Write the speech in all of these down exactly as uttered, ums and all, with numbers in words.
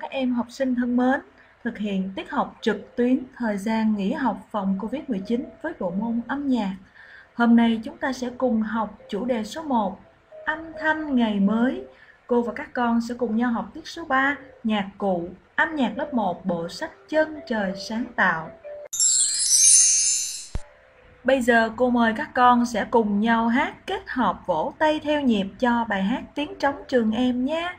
các em học sinh thân mến, thực hiện tiết học trực tuyến thời gian nghỉ học phòng Covid mười chín với bộ môn âm nhạc. Hôm nay chúng ta sẽ cùng học chủ đề số một, âm thanh ngày mới. Cô và các con sẽ cùng nhau học tiết số ba, nhạc cụ, âm nhạc lớp một, bộ sách Chân Trời Sáng Tạo. Bây giờ cô mời các con sẽ cùng nhau hát kết hợp vỗ tay theo nhịp cho bài hát Tiếng Trống Trường Em nhé.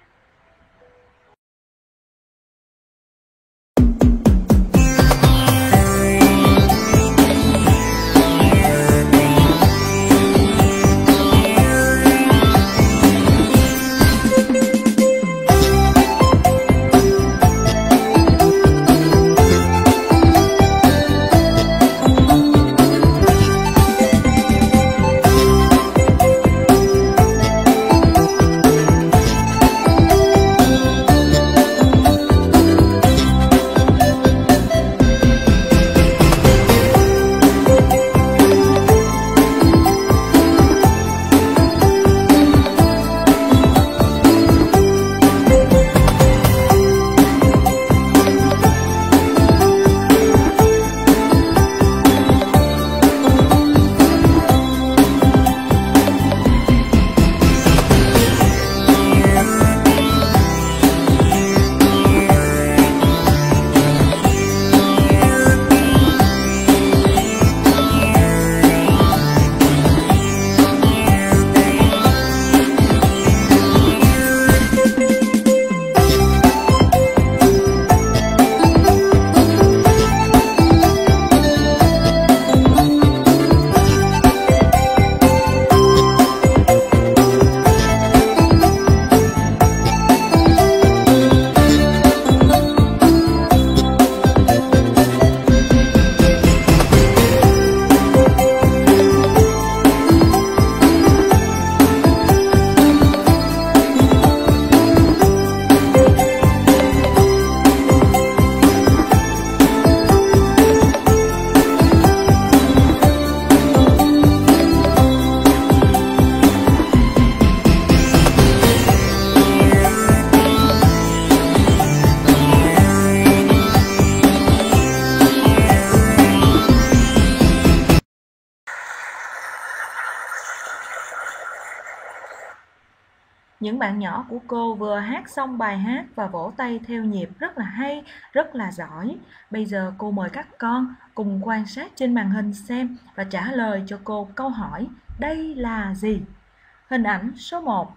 Những bạn nhỏ của cô vừa hát xong bài hát và vỗ tay theo nhịp rất là hay, rất là giỏi. Bây giờ cô mời các con cùng quan sát trên màn hình xem và trả lời cho cô câu hỏi đây là gì? Hình ảnh số một.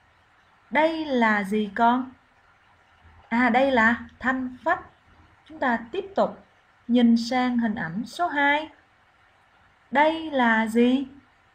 Đây là gì con? À, đây là thanh phách. Chúng ta tiếp tục nhìn sang hình ảnh số hai. Đây là gì?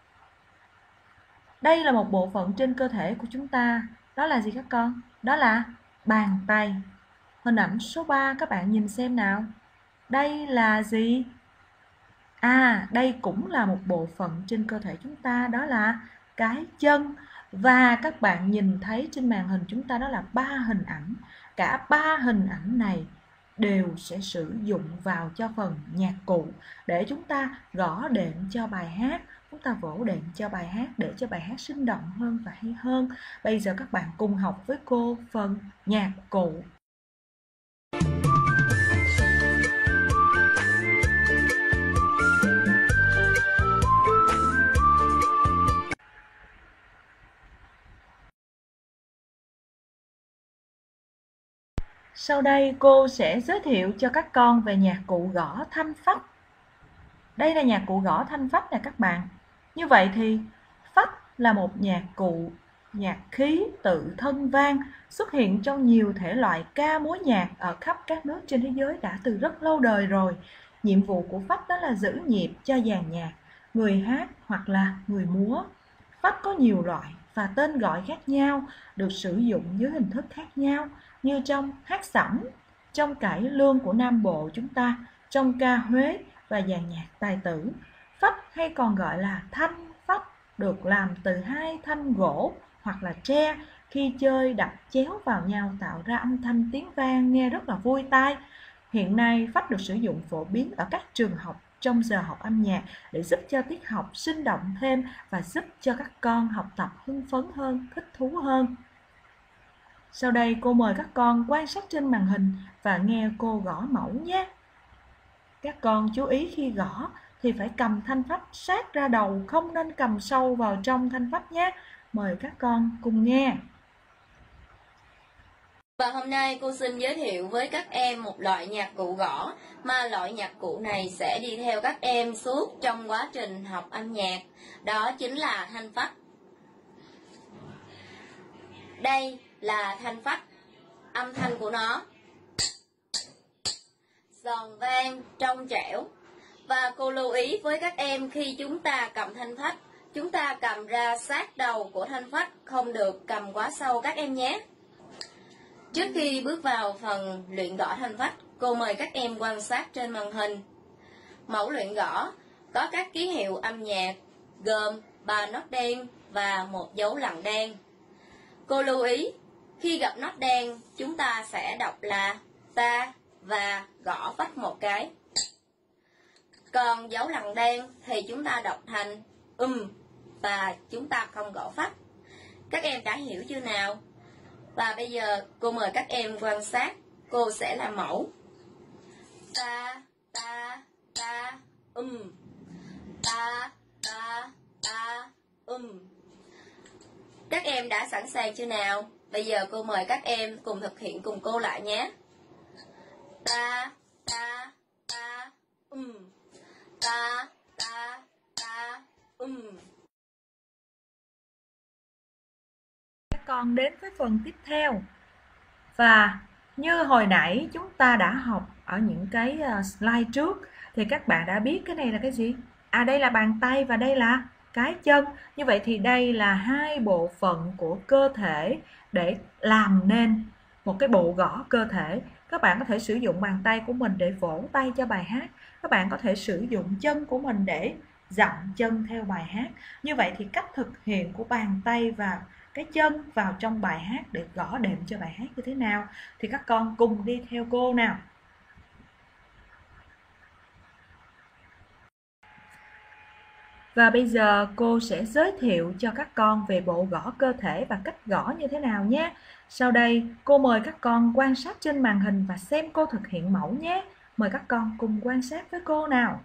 Đây là một bộ phận trên cơ thể của chúng ta. Đó là gì các con? Đó là bàn tay. Hình ảnh số ba các bạn nhìn xem nào. Đây là gì? À, đây cũng là một bộ phận trên cơ thể chúng ta. Đó là cái chân. Và các bạn nhìn thấy trên màn hình chúng ta đó là ba hình ảnh. Cả ba hình ảnh này đều sẽ sử dụng vào cho phần nhạc cụ để chúng ta gõ đệm cho bài hát, chúng ta vỗ đệm cho bài hát để cho bài hát sinh động hơn và hay hơn. Bây giờ các bạn cùng học với cô phần nhạc cụ. Sau đây cô sẽ giới thiệu cho các con về nhạc cụ gõ thanh phách. Đây là nhạc cụ gõ thanh phách nè các bạn. Như vậy thì phách là một nhạc cụ, nhạc khí tự thân vang xuất hiện trong nhiều thể loại ca múa nhạc ở khắp các nước trên thế giới đã từ rất lâu đời rồi. Nhiệm vụ của phách đó là giữ nhịp cho dàn nhạc, người hát hoặc là người múa. Phách có nhiều loại và tên gọi khác nhau, được sử dụng dưới hình thức khác nhau như trong hát sẩm, trong cải lương của Nam Bộ chúng ta, trong ca Huế và dàn nhạc tài tử. Phách hay còn gọi là thanh phách được làm từ hai thanh gỗ hoặc là tre, khi chơi đập chéo vào nhau tạo ra âm thanh tiếng vang nghe rất là vui tai. Hiện nay phách được sử dụng phổ biến ở các trường học trong giờ học âm nhạc để giúp cho tiết học sinh động thêm và giúp cho các con học tập hưng phấn hơn, thích thú hơn. Sau đây cô mời các con quan sát trên màn hình và nghe cô gõ mẫu nhé. Các con chú ý khi gõ thì phải cầm thanh phách sát ra đầu, không nên cầm sâu vào trong thanh phách nhé. Mời các con cùng nghe. Và hôm nay cô xin giới thiệu với các em một loại nhạc cụ gõ mà loại nhạc cụ này sẽ đi theo các em suốt trong quá trình học âm nhạc. Đó chính là thanh phách. Đây là thanh phách. Âm thanh của nó giòn vang, trong trẻo. Và cô lưu ý với các em khi chúng ta cầm thanh phách, chúng ta cầm ra sát đầu của thanh phách, không được cầm quá sâu các em nhé. Trước khi bước vào phần luyện gõ thanh phách, cô mời các em quan sát trên màn hình. Mẫu luyện gõ có các ký hiệu âm nhạc gồm ba nốt đen và một dấu lặng đen. Cô lưu ý, khi gặp nốt đen, chúng ta sẽ đọc là ta và gõ phách một cái. Còn dấu lặng đen thì chúng ta đọc thành um và chúng ta không gõ phách. Các em đã hiểu chưa nào? Và bây giờ cô mời các em quan sát, cô sẽ làm mẫu. Ta, ta, ta, um. Ta, ta, ta, um. Các em đã sẵn sàng chưa nào? Bây giờ cô mời các em cùng thực hiện cùng cô lại nhé. Ta, ta, ta, um. Ta, ta, ta, um. Các con đến với phần tiếp theo. Và như hồi nãy chúng ta đã học ở những cái slide trước thì các bạn đã biết cái này là cái gì? À, đây là bàn tay và đây là cái chân. Như vậy thì đây là hai bộ phận của cơ thể để làm nên một cái bộ gõ cơ thể. Các bạn có thể sử dụng bàn tay của mình để vỗ tay cho bài hát. Các bạn có thể sử dụng chân của mình để dậm chân theo bài hát. Như vậy thì cách thực hiện của bàn tay và cái chân vào trong bài hát để gõ đệm cho bài hát như thế nào thì các con cùng đi theo cô nào. Và bây giờ cô sẽ giới thiệu cho các con về bộ gõ cơ thể và cách gõ như thế nào nhé. Sau đây cô mời các con quan sát trên màn hình và xem cô thực hiện mẫu nhé. Mời các con cùng quan sát với cô nào.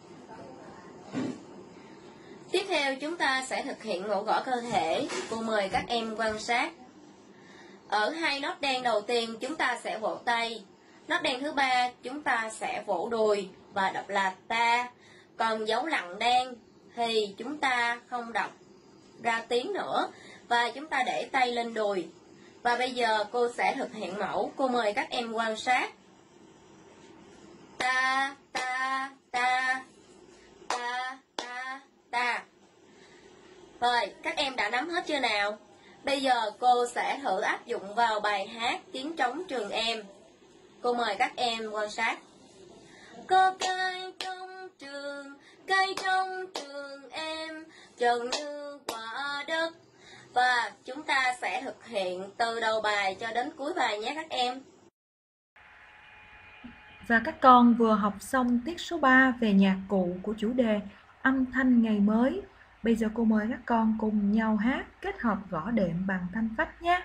Tiếp theo chúng ta sẽ thực hiện mẫu gõ cơ thể. Cô mời các em quan sát. Ở hai nốt đen đầu tiên chúng ta sẽ vỗ tay. Nốt đen thứ ba chúng ta sẽ vỗ đùi và đọc là ta. Còn dấu lặng đen thì chúng ta không đọc ra tiếng nữa và chúng ta để tay lên đùi. Và bây giờ cô sẽ thực hiện mẫu. Cô mời các em quan sát. Ta, ta, ta, ta, ta, ta. Rồi, các em đã nắm hết chưa nào? Bây giờ cô sẽ thử áp dụng vào bài hát Tiếng Trống Trường Em. Cô mời các em quan sát. Có cây trong trường, cây trong trường em, trần như quả đất. Và chúng ta sẽ thực hiện từ đầu bài cho đến cuối bài nhé các em. Và các con vừa học xong tiết số ba về nhạc cụ của chủ đề Âm thanh ngày mới. Bây giờ cô mời các con cùng nhau hát kết hợp gõ đệm bằng thanh phách nhé.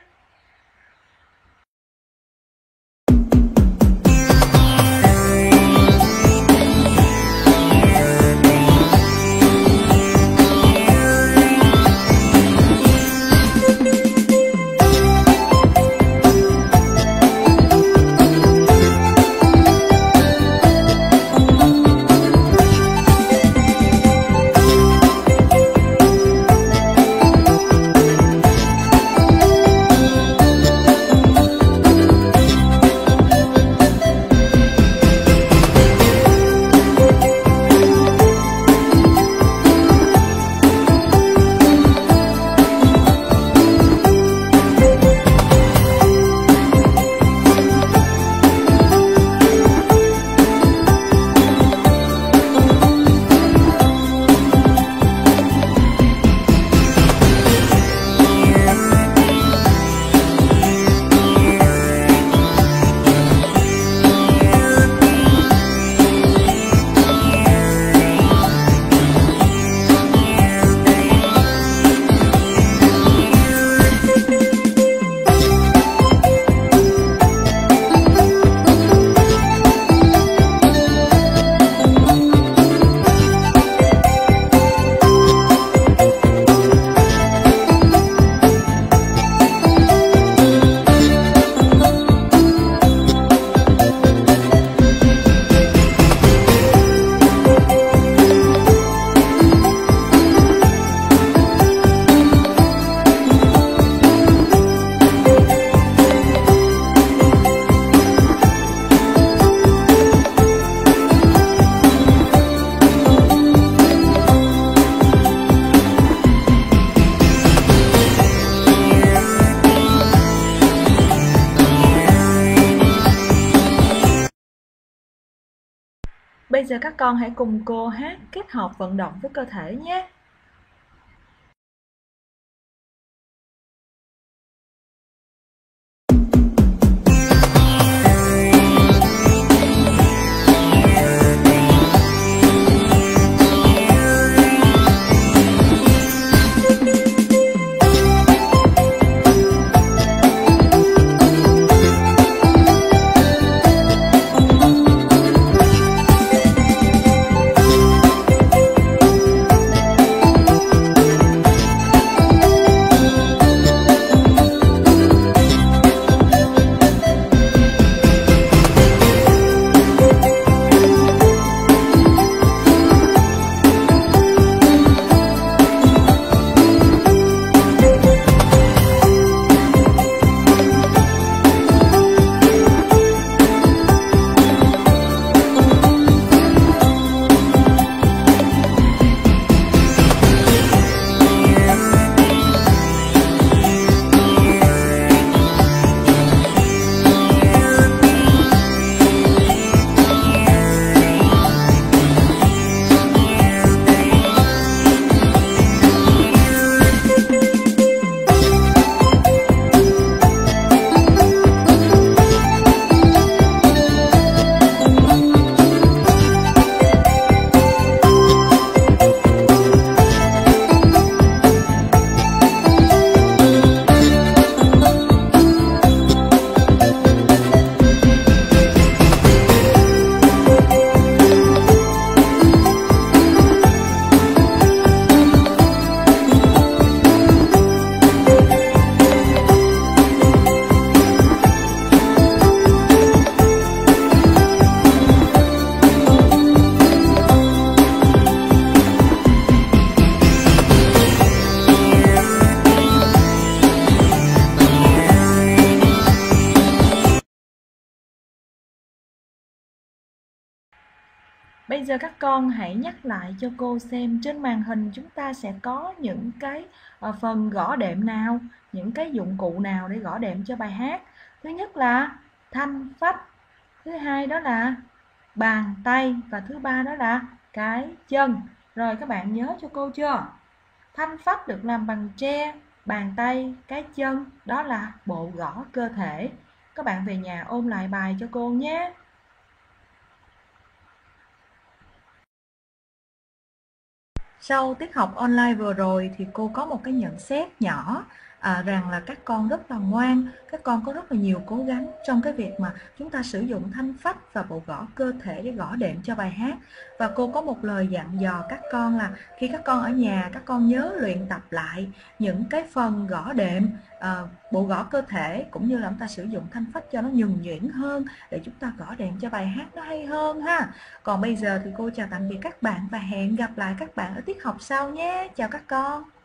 giờ các con hãy cùng cô hát kết hợp vận động với cơ thể nhé. Bây giờ các con hãy nhắc lại cho cô xem trên màn hình chúng ta sẽ có những cái phần gõ đệm nào, những cái dụng cụ nào để gõ đệm cho bài hát. Thứ nhất là thanh phách, thứ hai đó là bàn tay và thứ ba đó là cái chân. Rồi các bạn nhớ cho cô chưa? Thanh phách được làm bằng tre, bàn tay, cái chân đó là bộ gõ cơ thể. Các bạn về nhà ôn lại bài cho cô nhé. Sau tiết học online vừa rồi thì cô có một cái nhận xét nhỏ à, rằng là các con rất là ngoan, các con có rất là nhiều cố gắng trong cái việc mà chúng ta sử dụng thanh phách và bộ gõ cơ thể để gõ đệm cho bài hát. Và cô có một lời dặn dò các con là khi các con ở nhà, các con nhớ luyện tập lại những cái phần gõ đệm, à, bộ gõ cơ thể cũng như là chúng ta sử dụng thanh phách cho nó nhuần nhuyễn hơn để chúng ta gõ đệm cho bài hát nó hay hơn ha. Còn bây giờ thì cô chào tạm biệt các bạn và hẹn gặp lại các bạn ở tiết học sau nhé. Chào các con.